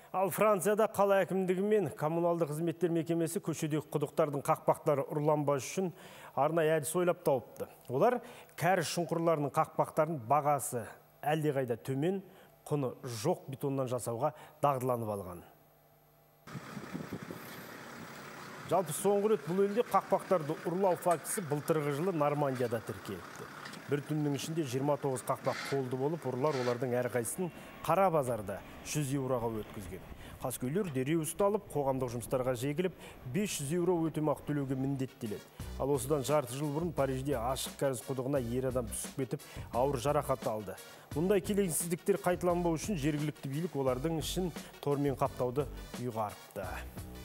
Ал Францияда қала әкімдігі мен коммуналды қызметтер мекемесі көшедегі құдықтардың қақпақтары ұрланбас үшін арнайы әдіс ойлап тауыпты. Олар кәріз шұңқырларының қақпақтарын бағасы әлдеқайда төмен, құны жоқ бетоннан жасауға дағдыланып алған. Жалпы соңғы рет бұл елде қақпақтарды ұрлау фактісі былтырғы жылы Нормандияда тіркеліпті. Бір түннің ішінде 29 қақпақ қолды болып, ұрылар олардың әрқайсысын қара базарда 100 еуроға өткізген. Қаскөйлер дереу ұсталып, қоғамдық жұмыстарға жегіліп, 500 еуро өтемақы төлеуге міндеттеледі. Ал осыдан жарты жыл бұрын Парижде ашық кәріз құдығына ер адам түсіп кетіп, ауыр жарақат алды. Мұндай келеңсіздіктер қайталанбау үшін жергілікті билік олардың ішін тормен қаптауды ұйғарыпты.